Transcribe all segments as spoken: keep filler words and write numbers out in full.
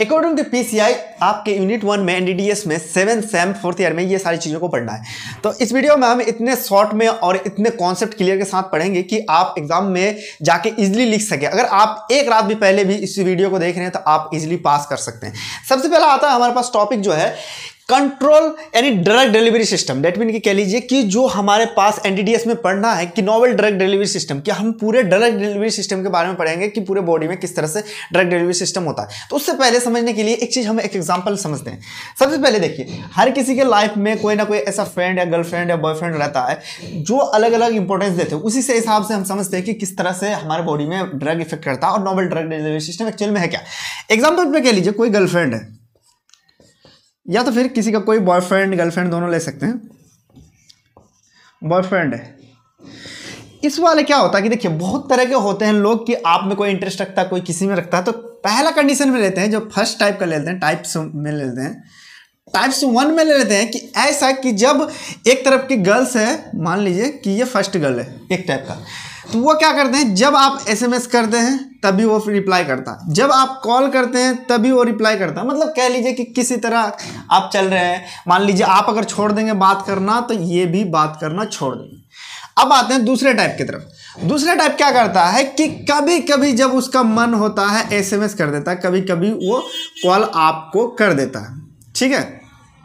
According to PCI आपके unit one में NDDS में सेवन सेम फोर्थ ईयर में ये सारी चीज़ों को पढ़ना है। तो इस वीडियो में हम इतने शॉर्ट में और इतने कॉन्सेप्ट क्लियर के साथ पढ़ेंगे कि आप एग्जाम में जाके इजीली लिख सके। अगर आप एक रात भी पहले भी इस वीडियो को देख रहे हैं तो आप इजीली पास कर सकते हैं। सबसे पहला आता है हमारे पास टॉपिक जो है कंट्रोल यानी drug delivery system. That mean की कह लीजिए कि जो हमारे पास एनडीडीएस में पढ़ना है कि नोवेल ड्रग डिलीवरी सिस्टम, कि हम पूरे ड्रग डिलीवरी सिस्टम के बारे में पढ़ेंगे कि पूरे बॉडी में किस तरह से ड्रग डिलीवरी सिस्टम होता है। तो उससे पहले समझने के लिए एक चीज हम एक एग्जांपल समझते हैं। सबसे पहले देखिए, हर किसी के लाइफ में कोई ना कोई ऐसा फ्रेंड या गर्लफ्रेंड या बॉयफ्रेंड रहता है जो अलग अलग इंपॉर्टेंस देते हैं। उसी से हिसाब से हम समझते हैं कि किस तरह से हमारे बॉडी में ड्रग इफेक्ट करता है और novel drug delivery system actual में है क्या। एग्जाम्पल में कह लीजिए कोई गर्लफ्रेंड है या तो फिर किसी का कोई बॉयफ्रेंड गर्लफ्रेंड दोनों ले सकते हैं। बॉयफ्रेंड है, इस वाले क्या होता है कि देखिए बहुत तरह के होते हैं लोग कि आप में कोई इंटरेस्ट रखता है, कोई किसी में रखता है। तो पहला कंडीशन में लेते हैं जो फर्स्ट टाइप का ले लेते हैं, टाइप्स में ले लेते हैं, टाइप्स वन में ले लेते हैं कि ऐसा कि जब एक तरफ की गर्ल्स है, मान लीजिए कि ये फर्स्ट गर्ल है एक टाइप का, तो वो क्या करते हैं जब आप एसएमएस करते हैं तभी वो रिप्लाई करता है, जब आप कॉल करते हैं तभी वो रिप्लाई करता है। मतलब कह लीजिए कि किसी तरह आप चल रहे हैं, मान लीजिए आप अगर छोड़ देंगे बात करना तो ये भी बात करना छोड़ देंगे। अब आते हैं दूसरे टाइप की तरफ। दूसरा टाइप क्या करता है कि कभी कभी जब उसका मन होता है एसएमएस कर देता है, कभी कभी वो कॉल आपको कर देता है। ठीक है,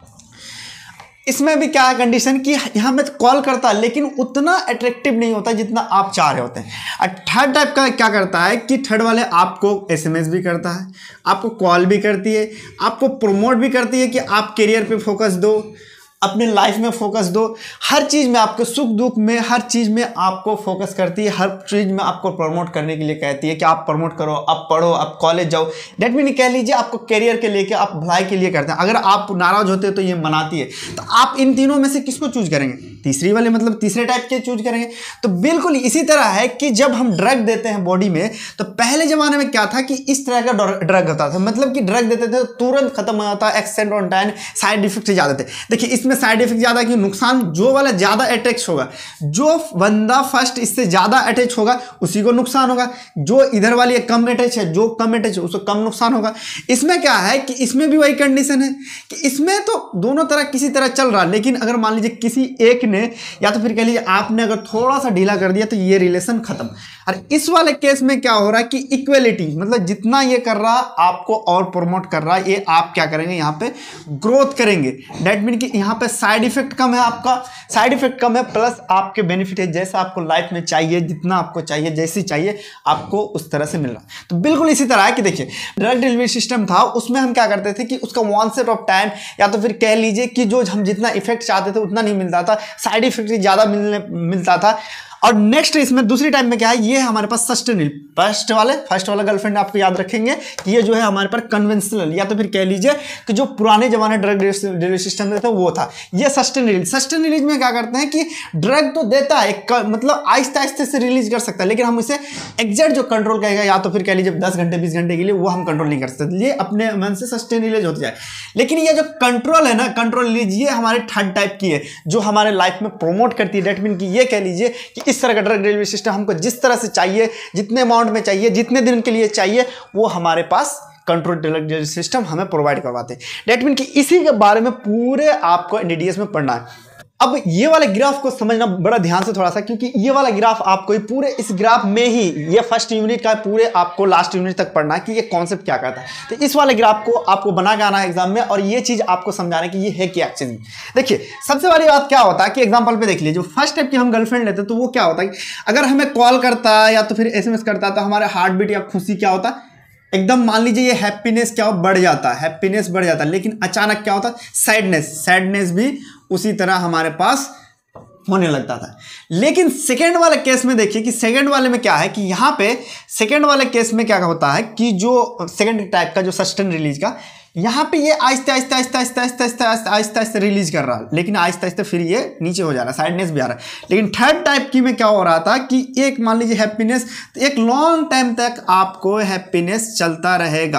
इसमें भी क्या है कंडीशन कि यहाँ में कॉल करता है लेकिन उतना अट्रैक्टिव नहीं होता जितना आप चाह रहे होते हैं। और थर्ड टाइप का क्या करता है कि थर्ड वाले आपको एसएमएस भी करता है, आपको कॉल भी करती है, आपको प्रमोट भी करती है कि आप करियर पे फोकस दो, अपने लाइफ में फोकस दो, हर चीज़ में आपको सुख दुख में हर चीज़ में आपको फोकस करती है, हर चीज़ में आपको प्रमोट करने के लिए कहती है कि आप प्रमोट करो, आप पढ़ो, आप कॉलेज जाओ। डेट मीन कह लीजिए आपको करियर के लेके आप भलाई के लिए करते हैं। अगर आप नाराज होते हैं तो ये मनाती है। तो आप इन तीनों में से किसको चूज करेंगे? तीसरी वाले मतलब तीसरे टाइप के चूज करेंगे। तो बिल्कुल इसी तरह है कि जब हम ड्रग देते हैं बॉडी में, तो पहले जमाने में क्या था कि इस तरह का ड्रग होता था, मतलब कि ड्रग देते थे तुरंत खत्म हो जाता, accent on time, side effect ज्यादा थे। देखिए इसमें साइड इफेक्ट ज्यादा कि नुकसान जो वाला ज्यादा अटैच होगा, जो बंदा फर्स्ट इससे ज्यादा अटैच होगा उसी को नुकसान होगा, जो इधर वाली कम अटैच है, जो कम अटैच है उसको कम नुकसान होगा। इसमें क्या है कि इसमें भी वही कंडीशन है कि इसमें तो दोनों तरह किसी तरह चल रहा है, लेकिन अगर मान लीजिए किसी एक ने या तो फिर कह लीजिए आपने अगर थोड़ा सा ढीला कर दिया तो ये रिलेशन खत्म। और इस वाले केस में क्या हो रहा है कि इक्वलिटी, मतलब जितना ये कर रहा आपको और प्रमोट कर रहा है, ये आप क्या करेंगे यहाँ पे ग्रोथ करेंगे। डेट मीन कि यहाँ पे साइड इफेक्ट कम है, आपका साइड इफेक्ट कम है, प्लस आपके बेनिफिट है, जैसा आपको लाइफ में चाहिए, जितना आपको चाहिए, जैसी चाहिए आपको उस तरह से मिल रहा है। तो बिल्कुल इसी तरह है कि देखिए ड्रग डिलीवरी सिस्टम था, उसमें हम क्या करते थे कि उसका वन सेट ऑफ टाइम या तो फिर कह लीजिए कि जो हम जितना इफेक्ट चाहते थे उतना नहीं मिलता था, साइड इफेक्ट ज्यादा मिलने मिलता था। और नेक्स्ट इसमें दूसरी टाइप में क्या है, ये हमारे पास सस्टेनेबल। फर्स्ट वाले फर्स्ट वाला गर्लफ्रेंड आपको याद रखेंगे कि ये जो है हमारे पास कन्वेंशनल या तो फिर कह लीजिए कि जो पुराने जमाने ड्रग डिलीवरी सिस्टम में था वो था। ये सस्टेनेबल सस्टेनेबल में क्या करते हैं कि ड्रग तो देता है, मतलब आहिस्ते आहिस्ते से रिलीज कर सकता है, लेकिन हम इसे एग्जैक्ट जो कंट्रोल करेगा या तो फिर कह लीजिए दस घंटे बीस घंटे के लिए वो हम कंट्रोल नहीं कर सकते, ये अपने मन से सस्टेनेबल होते जाए। लेकिन ये जो कंट्रोल है ना, कंट्रोल लीजिए हमारे थर्ड टाइप की है जो हमारे लाइफ में प्रोमोट करती है। डेट मीन की ये कह लीजिए कि इस तरह का ड्रग डिलीवरी सिस्टम हमको जिस तरह से चाहिए, जितने अमाउंट में चाहिए, जितने दिन के लिए चाहिए, वो हमारे पास कंट्रोल ड्रग डिलीवरी सिस्टम हमें प्रोवाइड करवाते हैं। डेट मीन कि इसी के बारे में पूरे आपको एनडीडीएस में पढ़ना है। अब ये वाले ग्राफ को समझना बड़ा ध्यान से थोड़ा सा, क्योंकि ये वाला ग्राफ आपको पूरे इस ग्राफ में ही ये फर्स्ट यूनिट का पूरे आपको लास्ट यूनिट तक पढ़ना है कि ये कॉन्सेप्ट क्या करता है। तो इस वाले ग्राफ को आपको बना के आना है एग्जाम में, और ये चीज आपको समझाना है कि ये है क्या एक्चुअली। देखिए सबसे बड़ी बात क्या होता है कि एग्जाम्पल पे देख लीजिए, जो फर्स्ट टाइप की हम गर्लफ्रेंड लेते हैं तो वो क्या होता है, अगर हमें कॉल करता है या तो फिर एसएमएस करता है तो हमारे हार्ट बीट या खुशी क्या होता है, एकदम मान लीजिए ये हैप्पीनेस क्या बढ़ जाता है, हैप्पीनेस बढ़ जाता है। लेकिन अचानक क्या होता है, सैडनेस सैडनेस भी उसी तरह हमारे पास होने लगता था। लेकिन सेकेंड वाले केस में देखिए कि सेकेंड वाले में क्या है कि यहाँ पे सेकेंड वाले केस में क्या होता है कि जो सेकेंड टाइप का जो सस्टेन रिलीज का, यहाँ पे ये आहिस्ते आहिस्ते आहिस्ते आहिस्ते आहिस्ते आहिस्ते आहिस्ते आहिस्ते आहिस्ते रिलीज कर रहा है, लेकिन आहिस्ते आहिस्ते फिर ये नीचे हो जा रहा है, साइडनेस भी आ रहा है। लेकिन थर्ड टाइप की में क्या हो रहा था कि एक मान लीजिए हैप्पीनेस, तो एक लॉन्ग टाइम तक आपको हैप्पीनेस चलता रहेगा,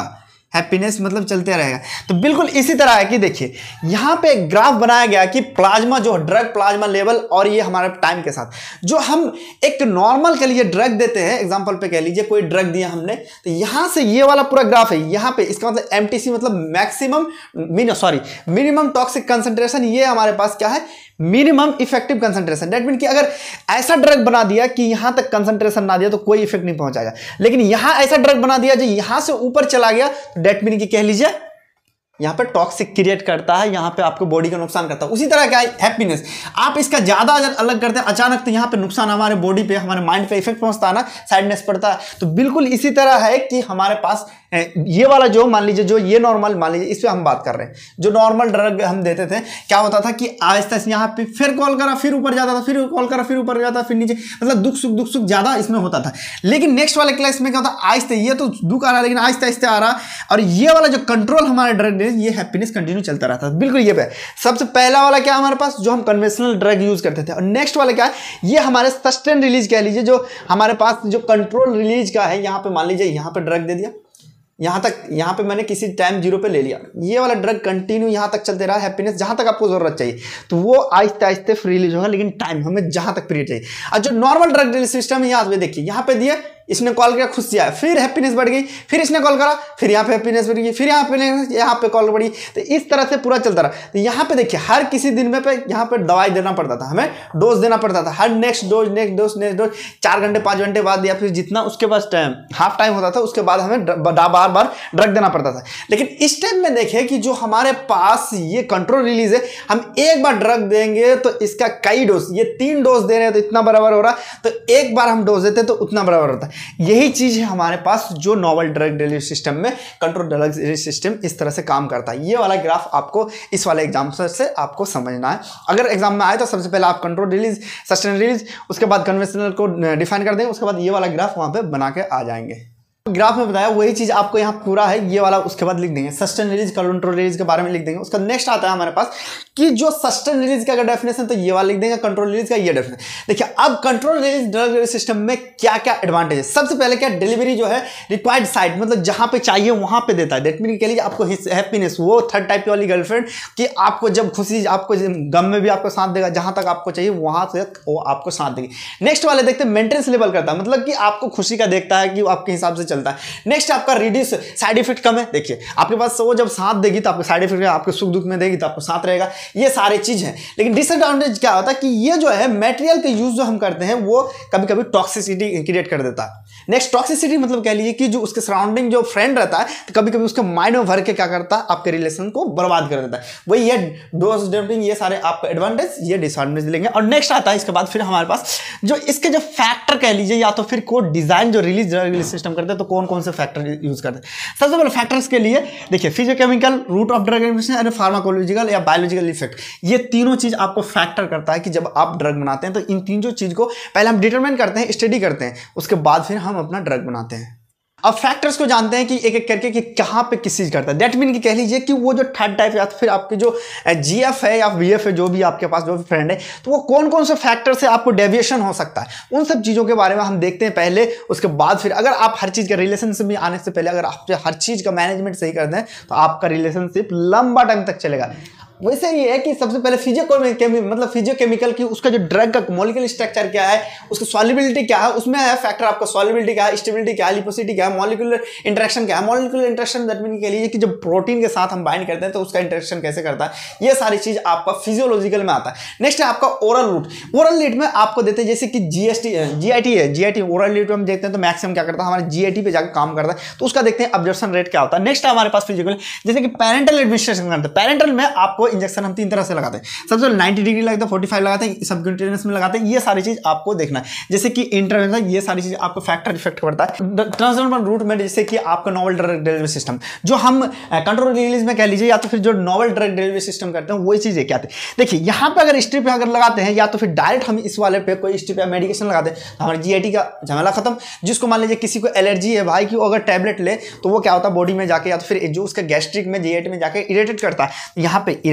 हैप्पीनेस मतलब चलते रहेगा। तो बिल्कुल इसी तरह है कि देखिए यहाँ पे एक ग्राफ बनाया गया कि प्लाज्मा जो ड्रग प्लाज्मा लेवल और ये हमारे टाइम के साथ जो हम एक नॉर्मल के लिए ड्रग देते हैं, एग्जांपल पे कह लीजिए कोई ड्रग दिया हमने, तो यहाँ से ये वाला पूरा ग्राफ है, यहाँ पे इसका मतलब एमटीसी मतलब मैक्सिमम मिन सॉरी मिनिमम टॉक्सिक कंसंट्रेशन, ये हमारे पास क्या है minimum effective concentration. That mean कि अगर ऐसा ड्रग बना दिया कि यहां तक कंसंट्रेशन ना दिया तो कोई इफेक्ट नहीं पहुंचाएगा, लेकिन यहां ऐसा ड्रग बना दिया जो यहां से ऊपर चला गया, दैट मीन कि कह लीजिए यहां पे टॉक्सिक क्रिएट करता है, यहां पे आपको बॉडी का नुकसान करता है। उसी तरह क्या है हैप्पीनेस, आप इसका ज्यादा अगर अलग करते हैं अचानक तो यहां पे नुकसान हमारे बॉडी पे हमारे माइंड पे इफेक्ट पहुंचता है ना, सैडनेस पड़ता है। तो बिल्कुल इसी तरह है कि हमारे पास ये वाला जो मान लीजिए जो ये नॉर्मल मान लीजिए इस पे हम बात कर रहे हैं, जो नॉर्मल ड्रग हम देते थे क्या होता था कि आहिस्ता से यहाँ पे फिर कॉल करा फिर ऊपर जाता था, फिर कॉल करा फिर ऊपर जाता फिर नीचे, मतलब दुख सुख दुख सुख ज्यादा इसमें होता था। लेकिन नेक्स्ट वाले क्लास में क्या होता है आहिस्ता, ये तो दुख आ रहा है लेकिन आहिस्ता आहिस्ता आ रहा, और ये वाला जो कंट्रोल हमारे ड्रग ये हैप्पीनेस कंटिन्यू चलता रहता है। बिल्कुल ये पे सबसे पहला वाला क्या हमारे पास जो हम कन्वेंशनल ड्रग यूज करते थे, और नेक्स्ट वाला क्या है ये हमारे सस्टेन रिलीज कह लीजिए, जो हमारे पास जो कंट्रोल रिलीज का है। यहाँ पे मान लीजिए यहाँ पे ड्रग दे दिया, यहाँ तक यहाँ पे मैंने किसी टाइम जीरो पे ले लिया, ये वाला ड्रग कंटिन्यू यहाँ तक चलते रहा हैप्पीनेस जहाँ तक आपको जरूरत चाहिए, तो वो आहिस्ते आहिस्ते फ्री रिलीज होगा, लेकिन टाइम हमें जहाँ तक पीरियड चाहिए। और जो नॉर्मल ड्रग रिलीज सिस्टम है यहाँ पे देखिए, यहाँ पे दिए इसने कॉल किया खुश किया, फिर हैप्पीनेस बढ़ गई, फिर इसने कॉल करा फिर यहाँ पे हैप्पीनेस बढ़ गई, फिर यहाँ पे यहाँ पे कॉल बढ़ी, तो इस तरह से पूरा चलता रहा। तो यहाँ पे देखिए हर किसी दिन में पे यहाँ पे दवाई देना पड़ता था, हमें डोज देना पड़ता था, हर next dose next dose next dose चार घंटे पाँच घंटे बाद या फिर जितना उसके पास टाइम हाफ टाइम होता था उसके बाद हमें बार बार ड्रग देना पड़ता था। लेकिन इस टाइम में देखें कि जो हमारे पास ये कंट्रोल रिलीज है, हम एक बार ड्रग देंगे तो इसका कई डोज, ये तीन डोज दे रहे हैं तो इतना बराबर हो रहा, तो एक बार हम डोज देते तो उतना बराबर होता है। यही चीज है हमारे पास जो नोवल ड्रग डिलीवरी सिस्टम में कंट्रोल ड्रग डिलीवरी सिस्टम इस तरह से काम करता है। ये वाला ग्राफ आपको इस वाले एग्जाम से आपको समझना है। अगर एग्जाम में आए तो सबसे पहले आप कंट्रोल रिलीज सस्टेन रिलीज उसके बाद कन्वेंशनल को डिफाइन कर देंगे, उसके बाद ये वाला ग्राफ वहां पे बना के आ जाएंगे। ग्राफ में बताया वही चीज आपको यहाँ पूरा है, ये वाला उसके बाद लिख देंगे सस्टेन रिलीज कंट्रोल रिलीज के बारे में लिख देंगे। उसका नेक्स्ट आता है हमारे पास कि जो सस्टेन रिलीज का डेफिनेशन तो ये वाला लिख देंगे, कंट्रोल रिलीज का ये डेफिनेशन। देखिए अब control release drug release system में क्या क्या एडवांटेज है। सबसे पहले क्या डिलीवरी जो है रिक्वायर्ड साइट मतलब जहां पे चाहिए वहां पे देता है। दैट मीन कह लीजिए आपको हैप्पीनेस वो थर्ड टाइप की वाली गर्लफ्रेंड कि आपको जब खुशी आपको गम में भी आपको साथ देगा, जहां तक आपको चाहिए वहां से वो आपको साथ देगी। नेक्स्ट वाले देखते हैं मेंटेनेंस लेवल करता है, मतलब कि आपको खुशी का देखता है कि आपके हिसाब से चलता है। नेक्स्ट आपका रिड्यूस साइड इफेक्ट कम है। देखिए आपके पास वो जब साथ देगी तो आपको साइड इफेक्ट आपके सुख दुख में देगी तो आपको साथ रहेगा, ये सारे चीज है। लेकिन डिसएडवांटेज क्या होता है कि ये जो है मटेरियल के यूज जो हम करते हैं वो कभी कभी टॉक्सिसिटी क्रिएट कर देता है। नेक्स्ट टॉक्सिसिटी मतलब कह लीजिए कि जो उसके सराउंडिंग जो फ्रेंड रहता है तो कभी कभी उसके माइंड में भर के क्या करता है आपके रिलेशन को बर्बाद कर देता है। वही ये डोज डंपिंग ये सारे आपको एडवांटेज ये डिसएडवांटेज लेंगे। और नेक्स्ट आता है इसके बाद फिर हमारे पास जो इसके जो फैक्टर कह लीजिए या तो फिर कोड डिजाइन जो रिलीज रिलीज सिस्टम करते हैं तो कौन कौन से फैक्टर यूज करते हैं। सबसे पहले फैक्टर्स के लिए देखिए physicochemical route of drug admission and pharmacological या बायोलॉजिकल इफेक्ट, ये तीनों चीज आपको फैक्टर करता है कि जब आप ड्रग बनाते हैं तो इन तीनों चीज को पहले हम डिटरमाइन करते हैं, स्टडी करते हैं, उसके बाद फिर हम अपना ड्रग बनाते हैं। अब फैक्टर्स को जानते हैं कि एक एक करके कि कहां पे किस चीज करता है। दैट मीन कि कह लीजिए कि वो जो थर्ड टाइप या फिर आपके जो जीएफ है या वीएफ है जो भी आपके पास जो भी फ्रेंड है तो वो कौन कौन से फैक्टर से आपको डेविएशन हो सकता है उन सब चीजों के बारे में हम देखते हैं पहले। उसके बाद फिर अगर आप हर चीज का रिलेशनशिप में आने से पहले अगर आप हर चीज का मैनेजमेंट सही करते हैं तो आपका रिलेशनशिप लंबा टाइम तक चलेगा। वैसे ये है कि सबसे पहले फिजियो मतलब फिजियोकेमिकल की उसका जो ड्रग का मॉलिक्यूलर स्ट्रक्चर क्या है, उसकी सॉल्युबिलिटी क्या है, उसमें है फैक्टर आपका सॉल्युबिलिटी क्या है, स्टेबिलिटी क्या है, लिपोसिटी क्या है, मॉलिक्यूलर इंटरेक्शन क्या है। मॉलिक्यूलर इंटरेक्शन दैट मीन के लिए कि जब प्रोटीन के साथ हम बाइंड करते हैं तो उसका इंटरेक्शन कैसे करता है, ये सारी चीज आपका फिजियोलॉजिकल में आता है। नेक्स्ट है आपका ओरल रूट। ओरल रूट में आपको देते हैं जैसे कि जीएसटी जीआईटी है, जीआईटी ओरल रूट में हम देखते हैं तो मैक्सिमम क्या करता है हमारे जीआईटी पे जाकर काम करता है तो उसका देखते हैं अब्जॉर्प्शन रेट क्या होता है। नेक्स्ट हमारे पास फिजिकल जैसे कि पेरेंटल एडमिनिस्ट्रेशन करते हैं। पेरेंटल में आपको इंजेक्शन हम तीन तरह से लगाते हैं, सबसे पहले नाइंटी डिग्री लगता है, फोर्टी फाइव लगाते हैं, सबक्यूटेनियस में लगाते हैं। ये सारी चीज आपको देखना है जैसे कि इंटरवेंशन, ये सारी चीज आपको फैक्टर इफेक्ट करता है। ट्रांसडर्मल रूट में जैसे कि आपका नोवल ड्रग डिलीवरी सिस्टम जो हम कंट्रोल रिलीज में कह लीजिए या तो फिर जो नोवल ड्रग डिलीवरी सिस्टम करते हैं वही चीजें क्या आती है। देखिए यहाँ पे अगर स्ट्रिप अगर लगाते हैं या तो फिर डायरेक्ट हम इस वाले पे कोई स्ट्रिप या मेडिकेशन लगाते हैं तो हमारे जीआईटी का झमेला खत्म। जिसको मान लीजिए किसी को एलर्जी है भाई की अगर टैबलेट ले तो वो क्या होता है बॉडी में जाके या तो फिर जो उसका गैस्ट्रिक में जीआईटी में जाके इरिटेट करता है, यहाँ पे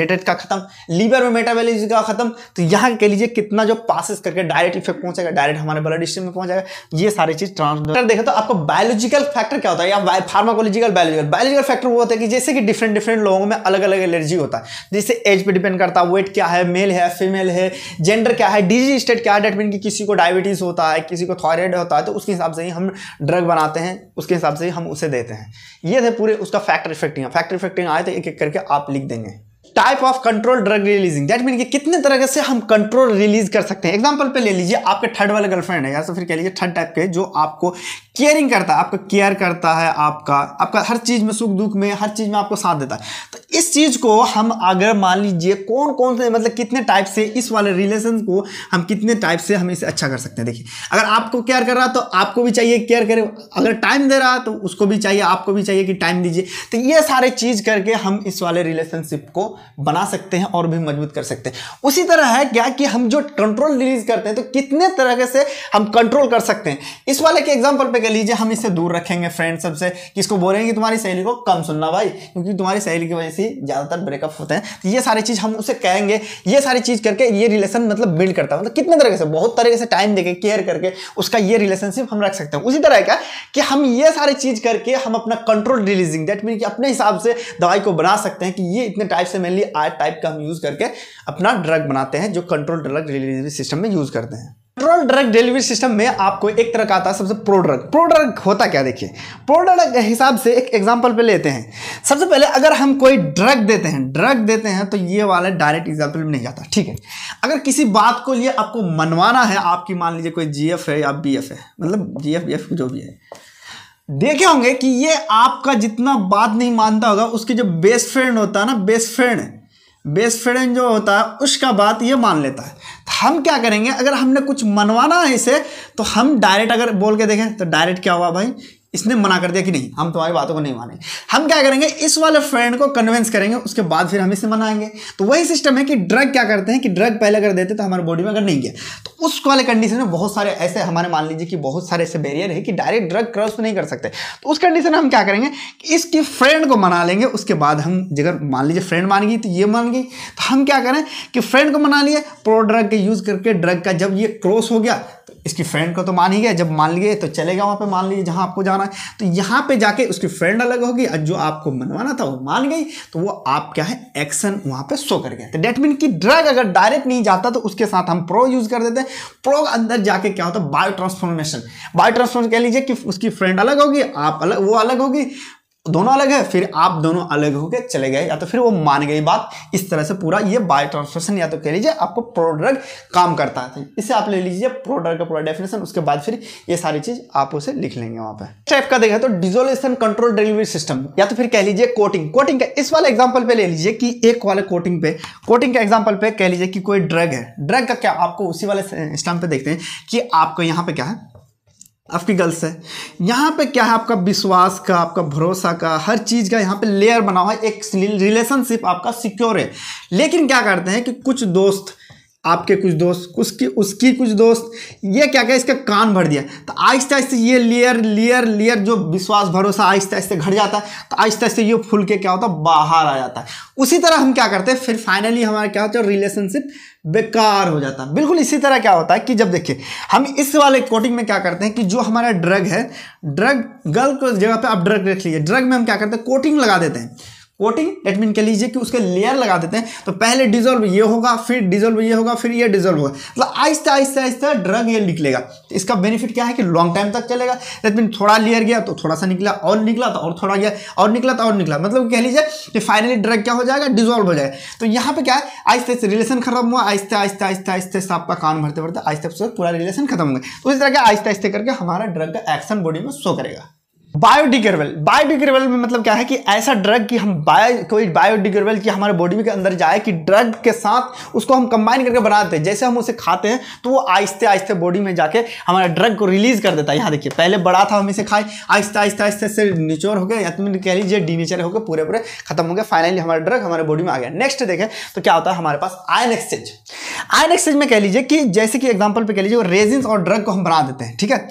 सेक्रेटेड का खत्म, लीवर में मेटाबॉलिज्म का खत्म। तो यहाँ कह लीजिए कितना जो पासिस करके डायरेक्ट इफेक्ट पहुंचेगा, डायरेक्ट हमारे ब्लड स्ट्रीम में पहुंच जाएगा। ये सारी चीज ट्रांसफर देखे तो आपको बायोलॉजिकल फैक्टर क्या होता है, या फार्माकोलॉजिकल बायोलॉजिकल बायोलॉजिकल फैक्टर वो होता है कि जैसे कि डिफरेंट डिफरेंट लोगों में अलग अलग एलर्जी होता है, जैसे एज पे डिपेंड करता है, वेट क्या है, मेल है फीमेल है, जेंडर क्या है, डिजीज स्टेट क्या है, डेट मीन कि किसी को डायबिटीज होता है, किसी को थायराइड होता है, तो उसके हिसाब से ही हम ड्रग बनाते हैं, उसके हिसाब से ही हम उसे देते हैं। ये थे पूरे उसका फैक्टर इफेक्टिंग। फैक्टर इफेक्टिंग आए तो एक एक करके आप लिख देंगे। Type of control drug releasing, that mean कि कितने तरह से हम कंट्रोल रिलीज कर सकते हैं। एग्जांपल पे ले लीजिए, आपके थर्ड वाले गर्लफ्रेंड है, या तो फिर कह लीजिए थर्ड टाइप के, जो आपको केयरिंग करता है, आपका केयर करता है, आपका आपका हर चीज में, सुख दुख में, हर चीज में आपको साथ देता है। तो इस चीज को हम अगर मान लीजिए कौन कौन से मतलब कितने टाइप से इस वाले रिलेशन को हम कितने टाइप से हम इसे अच्छा कर सकते हैं। देखिए, अगर आपको केयर कर रहा है तो आपको भी चाहिए केयर करे, अगर टाइम दे रहा है तो उसको भी चाहिए, आपको भी चाहिए कि टाइम दीजिए। तो ये सारे चीज करके हम इस वाले रिलेशनशिप को बना सकते हैं और भी मजबूत कर सकते हैं। उसी तरह है क्या कि हम जो कंट्रोल रिलीज करते हैं तो कितने तरह से हम कंट्रोल कर सकते हैं। इस वाले के एग्जांपल पे कह लीजिए हम इससे दूर रखेंगे फ्रेंड सबसे, किसको बोलेंगे तुम्हारी सहेली को कम सुनना भाई, क्योंकि तुम्हारी सहेली की वजह से ज्यादातर ब्रेकअप होते हैं। तो ये सारी चीज हम उसे कहेंगे, ये सारी चीज करके ये रिलेशन मतलब बिल्ड करता है, मतलब कितने तरह से, बहुत तरीके से टाइम देके केयर करके उसका ये रिलेशनशिप हम रख सकते हैं। उसी तरह क्या कि हम ये सारी चीज करके हम अपना कंट्रोल रिलीजिंग, दैट मीन कि अपने हिसाब से दवाई को बना सकते हैं कि ये इतने टाइप से मेनली आठ टाइप का हम यूज करके अपना ड्रग बनाते हैं, जो कंट्रोल ड्रग डिलीवरी सिस्टम में यूज करते हैं। कंट्रोल ड्रग डिलीवरी सिस्टम में आपको एक तरह का आता है सबसे प्रो ड्रग। प्रो ड्रग होता क्या, देखिए प्रो ड्रग के हिसाब से एक एग्जांपल पे लेते हैं। सबसे पहले अगर हम कोई ड्रग देते हैं ड्रग देते हैं तो ये वाला डायरेक्ट एग्जांपल में नहीं जाता, ठीक है। अगर किसी बात को लिए आपको मनवाना है, आपकी मान लीजिए कोई जीएफ है या बीएफ है, मतलब जीएफ बीएफ जो भी है, देखे होंगे कि ये आपका जितना बात नहीं मानता होगा, उसके जो बेस्ट फ्रेंड होता है ना, बेस्ट फ्रेंड बेस्ट फ्रेंड जो होता है उसका बात ये मान लेता है। तो हम क्या करेंगे, अगर हमने कुछ मनवाना है इसे, तो हम डायरेक्ट अगर बोल के देखें तो डायरेक्ट क्या हुआ भाई, इसने मना कर दिया कि नहीं हम तुम्हारी बातों को नहीं माने। हम क्या करेंगे, इस वाले फ्रेंड को कन्विंस करेंगे, उसके बाद फिर हम इसे मनाएंगे। तो वही सिस्टम है कि ड्रग क्या करते हैं कि ड्रग पहले अगर देते तो हमारे बॉडी में अगर नहीं गया तो उस वाले कंडीशन में बहुत सारे ऐसे हमारे मान लीजिए कि बहुत सारे ऐसे बैरियर है कि डायरेक्ट ड्रग क्रॉस नहीं कर सकते। तो उस कंडीशन में हम क्या करेंगे कि इसकी फ्रेंड को मना लेंगे, उसके बाद हम अगर मान लीजिए फ्रेंड मान गई तो ये मान गई, तो हम क्या करें कि फ्रेंड को मना लिए, प्रो ड्रग के यूज करके ड्रग का जब ये क्रॉस हो गया तो इसकी फ्रेंड को तो मान ही गया, जब मान लिए तो चलेगा वहां पे, मान लीजिए जहां आपको जाना है, तो यहाँ पे जाके उसकी फ्रेंड अलग होगी और जो आपको मनवाना था वो मान गई, तो वो आप क्या है एक्शन वहां पे शो कर गया। तो डेट मीन कि ड्रग अगर डायरेक्ट नहीं जाता तो उसके साथ हम प्रो यूज कर देते हैं। प्रो अंदर जाके क्या होता है, बायो ट्रांसफॉर्मेशन। बायो ट्रांसफॉर्मेशन कह लीजिए कि उसकी फ्रेंड अलग होगी, आप अलग, वो अलग होगी, दोनों अलग है, फिर आप दोनों अलग होके चले गए, या तो फिर वो मान गई बात। इस तरह से पूरा ये बायो ट्रांसफॉर्मेशन या तो कह लीजिए आपको प्रो ड्रग काम करता है। इसे आप ले लीजिए प्रो ड्रग का पूरा डेफिनेशन, उसके बाद फिर ये सारी चीज आप उसे लिख लेंगे वहां पे। टाइप का देखा तो डिसोल्यूशन कंट्रोल डिलीवरी सिस्टम, या तो फिर कह लीजिए कोटिंग। कोटिंग का इस वाले एग्जांपल पे ले लीजिए कि एक वाले कोटिंग पे, कोटिंग के एग्जांपल पे कह लीजिए कि कोई ड्रग है, ड्रग का क्या आपको उसी वाले स्टैम्प पे देखते हैं कि आपको यहाँ पे क्या है, आपकी गर्ल्स है, यहाँ पे क्या है आपका विश्वास का, आपका भरोसा का, हर चीज़ का यहाँ पे लेयर बना हुआ है, एक रिलेशनशिप आपका सिक्योर है। लेकिन क्या करते हैं कि कुछ दोस्त, आपके कुछ दोस्त, उसकी उसकी कुछ दोस्त, ये क्या क्या इसका कान भर दिया, तो आहिस्ते आहिस्ते ये लेयर लेयर लेयर जो विश्वास भरोसा आहिस्ते आहिस्ते घट जाता है, तो आहिस्ते आहिस्ते ये फूल के क्या होता है, बाहर आ जाता है। उसी तरह हम क्या करते हैं, फिर फाइनली हमारा क्या होता है, रिलेशनशिप बेकार हो जाता है। बिल्कुल इसी तरह क्या होता है कि जब देखिए हम इस वाले कोटिंग में क्या करते हैं कि जो हमारा ड्रग है, ड्रग गर्ल को जगह पे आप ड्रग रख लीजिए, ड्रग में हम क्या करते हैं, कोटिंग लगा देते हैं। कोटिंग डेट मीन कह लीजिए कि उसके लेयर लगा देते हैं, तो पहले डिजोल्व ये होगा, फिर डिजोल्व ये होगा, फिर ये डिजोल्व होगा, मतलब आहिस्ते आहिस्ते आहिस्ते ड्रग ये निकलेगा। तो इसका बेनिफिट क्या है कि लॉन्ग टाइम तक चलेगा। डेट मीन थोड़ा लेयर गया तो थोड़ा सा निकला, और निकला तो और थोड़ा गया, और निकला तो और निकला, मतलब कह लीजिए कि फाइनली ड्रग क्या हो जाएगा, डिजोल्व हो जाएगा। तो यहाँ पे क्या है, आहिस्ते आहिस्ते रिलेशन खत्म हुआ, आहिस्ते आहिस्ते आहिस्ते आहिस्ते से आपका कान भरते भरते आहिस्ते आहिस्ते पूरा रिलेशन खत्म हो गया। तो इस तरह के आहिस्ते आहिस्ते करके हमारा ड्रग का एक्शन बॉडी में शो करेगा। बायोडिग्रेडेबल, बायोडिग्रेडेबल में मतलब क्या है कि ऐसा ड्रग कि हम बायो कोई बायोडिग्रेडेबल की हमारे बॉडी के अंदर जाए कि ड्रग के साथ उसको हम कंबाइन करके बनाते हैं, जैसे हम उसे खाते हैं तो वो आहिस्ते आहिस्ते बॉडी में जाके हमारे ड्रग को रिलीज कर देता है। यहाँ देखिए पहले बड़ा था, हम इसे खाए, आहिस्ते आहिस्ते आहिस्ते से निचोर हो गया, या तुम कह लीजिए डीनेचर हो गए, पूरे पूरे खत्म हो गया, फाइनली हमारा ड्रग हमारे बॉडी में आ गया। नेक्स्ट देखें तो क्या होता है हमारे पास आयन एक्सचेंज। आयन एक्सचेंज में कह लीजिए कि जैसे कि एग्जाम्पल पे कह लीजिए रेजिन और ड्रग को हम बना देते हैं, ठीक है।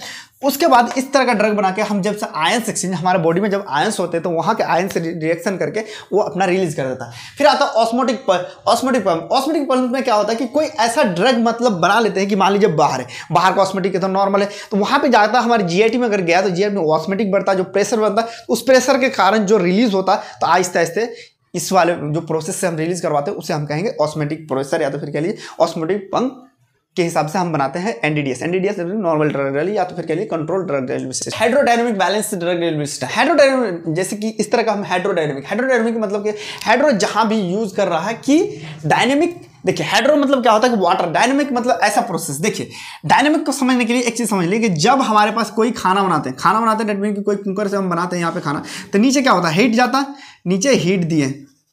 उसके बाद इस तरह का ड्रग बना के हम जब से आयंस एक्सचेंज, हमारे बॉडी में जब आयंस होते हैं तो वहाँ के आयंस से रिएक्शन करके वो अपना रिलीज कर देता है। फिर आता है osmotic osmotic pump. Osmotic pump में क्या होता है कि कोई ऐसा ड्रग मतलब बना लेते हैं कि मान लीजिए बाहर है, बाहर का ऑस्मोटिक है तो नॉर्मल है, तो वहाँ पे जाता है हमारे जीआईटी में अगर गया तो जीआईटी में ऑस्मोटिक बढ़ता है, जो प्रेशर बनता है उस प्रेशर के कारण जो रिलीज होता है तो आहिस्ते आहिस्ते इस वाले जो प्रोसेस से हम रिलीज करवाते हैं उसे हम कहेंगे ऑस्मोटिक प्रोसेसर या तो फिर कह लीजिए ऑस्मोटिक पंप के हिसाब से हम बनाते हैं NDDS. NDDS normal drug release या तो फिर कह लीजिए control drug release system. Hydrodynamic balance drug release system. Hydrodynamic जैसे कि इस तरह का हम हाइड्रोडायनामिक हाइड्रोडायनामिक मतलब कि हाइड्रो जहां भी यूज कर रहा है कि डायनेमिक, देखिए हाइड्रो मतलब क्या होता है कि वाटर, डायनेमिक मतलब ऐसा प्रोसेस। देखिए डायनेमिक को समझने के लिए एक चीज समझ लीजिए कि जब हमारे पास कोई खाना बनाते हैं खाना बनाते हैं डेट मीन कि कोई कुकर से हम बनाते हैं यहाँ पे खाना, तो नीचे क्या होता है हीट जाता है, नीचे हीट दिए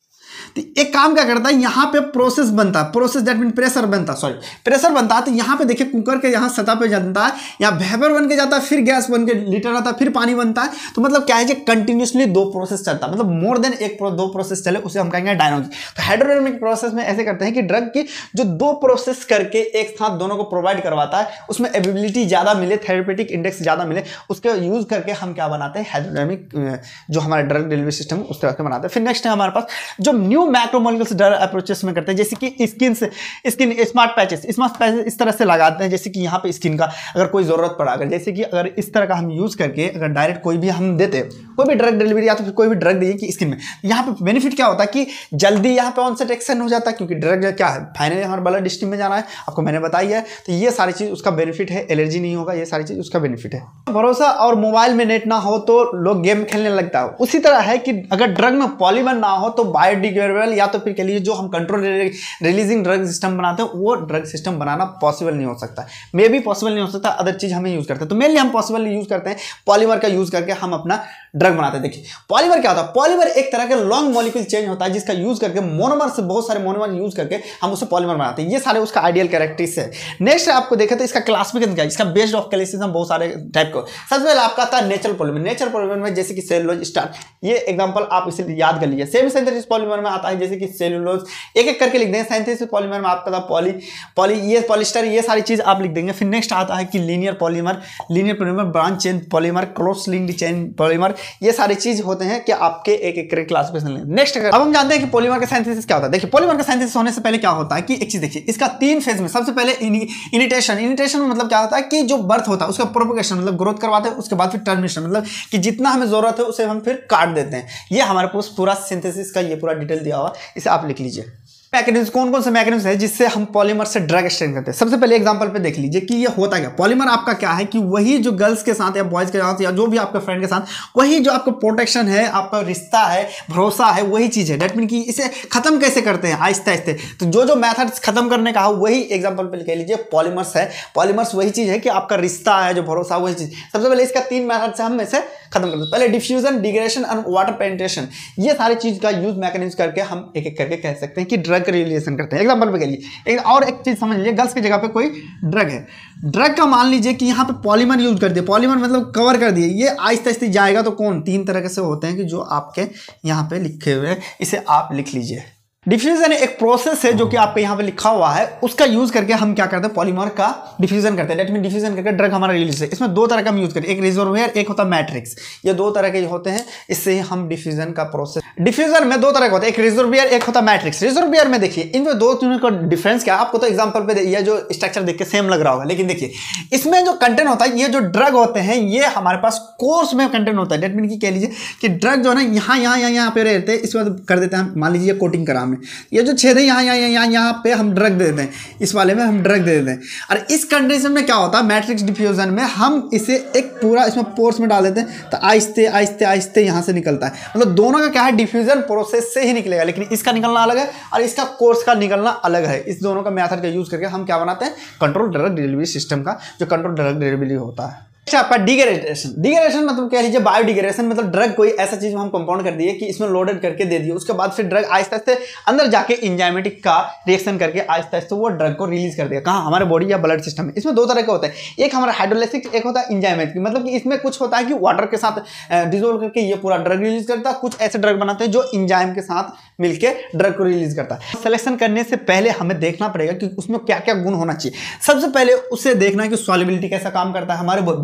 तो एक काम क्या करता है यहाँ पे प्रोसेस बनता है, प्रोसेस दैट मीन प्रेशर बनता है, सॉरी प्रेशर बनता है। तो यहाँ पे देखिए कुकर के यहाँ सतह पे बनता है, यहाँ वेपर बन के जाता है, फिर गैस बन के लीटर आता है, फिर पानी बनता है। तो मतलब क्या है कि कंटिन्यूसली दो प्रोसेस चलता है, मतलब मोर देन एक प्रो, दो प्रोसेस चले उसे हम कहेंगे डायनामिक। तो हाइड्रोडायनामिक प्रोसेस में ऐसे करते हैं कि ड्रग की जो दो प्रोसेस करके एक साथ दोनों को प्रोवाइड करवाता है उसमें एबिलिटी ज्यादा मिले, थेरेपेटिक इंडेक्स ज्यादा मिले, उसके यूज करके हम क्या बनाते हैं हाइड्रोडायनामिक जो हमारा ड्रग डिलीवरी सिस्टम उस तरह के बनाते हैं। फिर नेक्स्ट है हमारे पास जो न्यू मैक्रोमोलिक्यूल्स अप्रोचेस में करते हैं, जैसे कि स्किन से skin smart patches smart patches इस तरह से लगाते हैं, जैसे कि यहाँ पे स्किन का अगर कोई जरूरत पड़ा, अगर जैसे कि अगर इस तरह का हम यूज करके अगर डायरेक्ट कोई भी हम देते कोई भी ड्रग डिलीवरी या तो फिर कोई भी ड्रग दिए कि स्किन में, यहाँ पे बेनिफिट क्या होता है कि जल्दी यहाँ पे ऑनसेट एक्शन हो जाता है, क्योंकि ड्रग क्या है फाइनली हमारे ब्लड स्ट्रीम में जाना है, आपको मैंने बताई है। तो ये सारी चीज उसका बेनिफिट है, एलर्जी नहीं होगा, ये सारी चीज उसका बेनिफिट है। भरोसा और मोबाइल में नेट ना हो तो लोग गेम खेलने लगता है, उसी तरह है कि अगर ड्रग में पॉलीमर ना हो तो बायोडिग्रेडेबल या तो फिर के लिए जो हम कंट्रोल रिलीजिंग ड्रग सिस्टम बनाते हैं वो ड्रग सिस्टम बनाना पॉसिबल नहीं हो सकता, मे भी पॉसिबल नहीं हो सकता, अदर चीज हमें यूज करते हैं। तो मेनली हम पॉसिबल यूज करते हैं पॉलीमर का यूज करके हम अपना ड्रग बनाते हैं। देखिए पॉलीमर क्या होता है, पॉलीमर एक तरह के लॉन्ग मॉलिक्यूल चेंज होता है जिसका यूज करके मोनोमर से बहुत सारे मोनोमर यूज करके हम उसे पॉलीमर बनाते हैं। ये सारे उसका आइडियल कैरेक्टरिस्टिक्स है। नेक्स्ट आपको देखें तो इसका क्लासिफिकेशन क्या है, इसका बेस्ड ऑफ क्लासिफिकेशन बहुत सारे टाइप को। सबसे पहले आपका आता है नेचुरल पॉलीमर। नेचुरल पॉलीमर में जैसे कि सेलुलोज स्टार्च, ये एग्जांपल आप इसे याद कर लीजिए। सेमी सिंथेसिस पॉलीमर में आता है जैसे कि सेलुलोज, एक एक करके लिख देंगे। सिंथेसिस पॉलीमर में आपका पॉली पॉली ये पॉलिस्टर, ये सारी चीज आप लिख देंगे। फिर नेक्स्ट आता है कि linear polymer, linear polymer, branch chain polymer, close linked chain polymer, ये सारी चीज होते हैं कि आपके एक एक क्लासिफिकेशन लें। नेक्स्ट अब हम जानते हैं कि पॉलीमर का सिंथेसिस क्या होता है। देखिए पॉलीमर का सिंथेसिस होने से पहले क्या होता है कि एक चीज देखिए, इसका तीन फेज में सबसे पहले इनिटेशन। इनिटेशन में मतलब क्या होता है कि जो बर्थ होता है उसका प्रोपोगेशन मतलब ग्रोथ करवाते हैं, उसके बाद फिर टर्मिनेशन मतलब कि जितना हमें जरूरत है उसे हम फिर काट देते हैं। ये हमारे पास पूरा सिंथेसिस का ये पूरा डिटेल दिया हुआ, इसे आप लिख लीजिए। मैकेनिज्म कौन कौन से मैकेनिज्म है जिससे हम पॉलीमर से ड्रग एक्सचेंज करते हैं। सबसे पहले एग्जांपल पे देख लीजिए कि ये होता क्या। पॉलीमर आपका क्या है कि वही जो गर्ल्स के साथ या बॉयज के साथ या जो भी आपके फ्रेंड के साथ, वही जो आपका प्रोटेक्शन है, आपका रिश्ता है, भरोसा है, वही चीज है। डेट मीन कि इसे खत्म कैसे करते हैं आहिस्ते आहिस्ते। तो जो जो मैथड्स खत्म करने का वही एग्जाम्पल पे कह लीजिए पॉलीमर्स है। पॉलीमर्स वही चीज है कि आपका रिश्ता है, जो भरोसा, वही चीज। सबसे पहले इसका तीन मैथड से हम इसे खत्म करते हैं। पहले डिफ्यूजन, डिग्रेडेशन और वाटर पेनिट्रेशन, ये सारी चीज का यूज मैकेनिज्म करके हम एक एक करके कह सकते हैं कि ड्रग का रिलेशन करते हैं। एग्जांपल पे करिए एक और एक चीज समझ लीजिए, गर्ल्स की जगह पे कोई ड्रग है, ड्रग का मान लीजिए कि यहाँ पे पॉलीमर यूज कर दिए, पॉलीमर मतलब कवर कर दिए, ये आहिस्ते आहिस्ते जाएगा। तो कौन, तीन तरह से होते हैं कि जो आपके यहाँ पे लिखे हुए हैं, इसे आप लिख लीजिए। डिफ्यूजन एक प्रोसेस है जो कि आपके यहाँ पे लिखा हुआ है, उसका यूज करके हम क्या करते हैं, पॉलीमर का डिफ्यूजन करते हैं। डेट मीन डिफ्यूजन करके ड्रग हमारा रिलीज है। इसमें दो तरह का हम यूज करते हैं, एक रिजर्वोयर, एक होता है मैट्रिक्स। ये दो तरह के होते हैं, इससे हम डिफ्यूजन का प्रोसेस। डिफ्यूजन में दो तरह का होता है, एक रिजर्वोयर, एक होता है मैट्रिक्स। रिजर्वोयर में देखिए इनमें दो तीनों का डिफरेंस क्या है, आपको तो एग्जाम्पल पे ये जो स्ट्रक्चर देख के सेम लग रहा होगा, लेकिन देखिए इसमें जो कंटेंट होता है, ये जो ड्रग होते हैं ये हमारे पास कोर्स में कंटेंट होता है। डेट मीन की कह लीजिए कि ड्रग जो है ना यहाँ यहाँ यहाँ पे रहते हैं, इसके बाद कर देते हैं, मान लीजिए कोटिंग करा हमने, ये जो यहाँ यहाँ यहाँ यहाँ पे हम ड्रग दे देते हैं, इस वाले में हम ड्रग दे देते हैं। और इस कंडीशन में क्या होता है, मैट्रिक्स डिफ्यूजन में हम इसे एक पूरा इसमें पोर्स में डाल देते हैं, तो आहिस्ते आहिस्ते आहिस्ते यहाँ से निकलता है। मतलब दोनों का क्या है, डिफ्यूजन प्रोसेस से ही निकलेगा, लेकिन इसका निकलना अलग है और इसका कोर्स का निकलना अलग है। इस दोनों का मेथड का यूज करके हम क्या बनाते हैं, कंट्रोल ड्रग डिलीवरी सिस्टम का, जो कंट्रोल ड्रग डिलीवरी होता है। आपका डिग्रेडेशन, डिग्रेडेशन मतलब कह लीजिए बायोडिग्रेडेशन, मतलब ड्रग कोई ऐसा चीज में हम कंपाउंड कर दिए कि इसमें लोडेड करके दे दिए, उसके बाद फिर ड्रग आहिस्ते आहिस्ते अंदर जाके इंजाइमेटिक का रिएक्शन करके आहिस्ते आहिस्ते वो ड्रग को रिलीज कर देगा। कहाँ, हमारे बॉडी या ब्लड सिस्टम में। इसमें दो तरह के होते हैं, एक हमारा हाइड्रोलाइसिस, एक होता है इंजाइमेटिक। मतलब कि इसमें कुछ होता है कि वाटर के साथ डिजोल्व करके ये पूरा ड्रग रिलीज करता है, कुछ ऐसे ड्रग बनाते हैं जो इंजाइम के साथ मिलकर ड्रग को रिलीज करता है। सिलेक्शन करने से पहले हमें देखना पड़ेगा कि उसमें क्या क्या गुण होना चाहिए। सबसे पहले उसे देखना है कि सॉल्युबिलिटी कैसा काम करता है, हमारे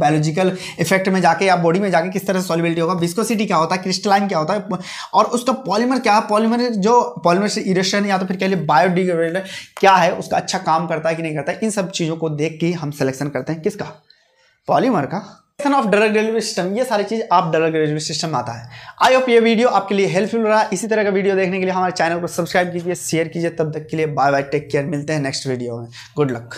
बायोलॉजिकल इफेक्ट में जाके या बॉडी में जाके किस तरह से सॉल्युबिलिटी होगा, विस्कोसिटी क्या होता है, क्रिस्टलाइन क्या होता है, और उसका पॉलीमर क्या है, पॉलीमर जो पॉलीमर से इरेशन या तो फिर कह लिए बायोडिग्रेडेबल क्या है, उसका अच्छा काम करता है कि नहीं करता है, इन सब चीज़ों को देख के हम सिलेक्शन करते हैं किसका, पॉलीमर का। ऑफ ड्रग डिलीवरी सिस्टम, ये सारी चीज आप ड्रग डिलीवरी सिस्टम आता है। आई होप ये वीडियो आपके लिए हेल्पफुल रहा। इसी तरह का वीडियो देखने के लिए हमारे चैनल को सब्सक्राइब कीजिए, शेयर कीजिए। तब तक के लिए बाय बाय, टेक केयर, मिलते हैं नेक्स्ट वीडियो में। Good luck.